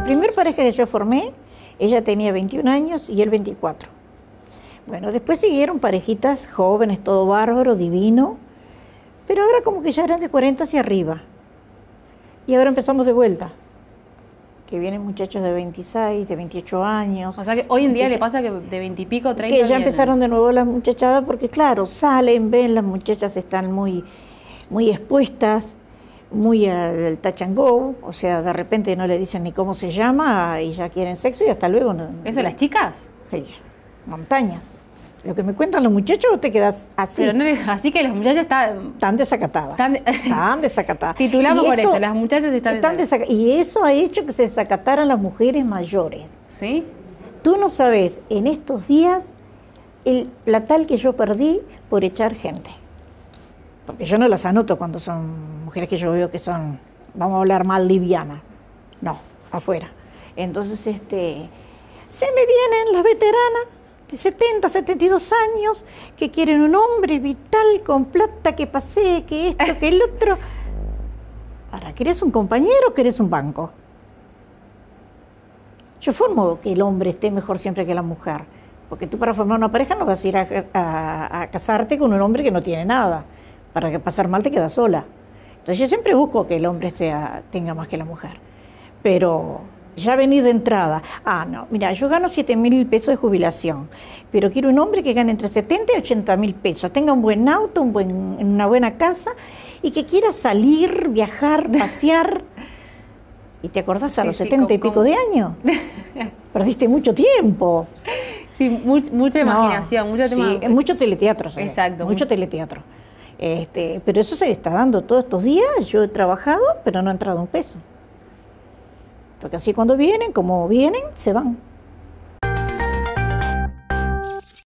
primera pareja que yo formé, ella tenía 21 años y él 24. Bueno, después siguieron parejitas jóvenes, todo bárbaro, divino, pero ahora como que ya eran de 40 hacia arriba. Y ahora empezamos de vuelta, que vienen muchachos de 26, de 28 años. O sea que hoy en día le pasa que de 20 y pico, 30 que ya vienen. empezaron de nuevo las muchachadas, porque claro, salen, ven, las muchachas están muy expuestas, muy al touch and go, o sea, de repente no le dicen ni cómo se llama y ya quieren sexo y hasta luego. ¿Eso las chicas? Sí, montañas. Lo que me cuentan los muchachos te quedas así. Pero no, así que las muchachas están... Tan desacatadas. Tan desacatadas. Titulamos por eso, las muchachas están desacatadas. Y eso ha hecho que se desacataran las mujeres mayores. ¿Sí? Tú no sabes, en estos días, el platal que yo perdí por echar gente. Porque yo no las anoto cuando son mujeres que yo veo que son, vamos a hablar mal, livianas. No, afuera. Entonces, se me vienen las veteranas de 70, 72 años que quieren un hombre vital, con plata, que pasee, que esto, que el otro. ¿Para querés un compañero o querés un banco? Yo formo que el hombre esté mejor siempre que la mujer. Porque tú para formar una pareja no vas a ir a casarte con un hombre que no tiene nada. Para que pasar mal te quedas sola. Entonces yo siempre busco que el hombre tenga más que la mujer. Pero ya venir de entrada, no, mira, yo gano 7.000 pesos de jubilación, pero quiero un hombre que gane entre 70 y 80.000 pesos, tenga un buen auto, una buena casa y que quiera salir, viajar, pasear. ¿Y te acordás a los 70 y pico de años? Perdiste mucho tiempo. Sí, mucha imaginación, mucho tema. Sí, mucho teleteatro. Exacto. Mucho teleteatro. Pero eso se está dando todos estos días. Yo he trabajado, pero no ha entrado un peso. Porque así cuando vienen, como vienen, se van.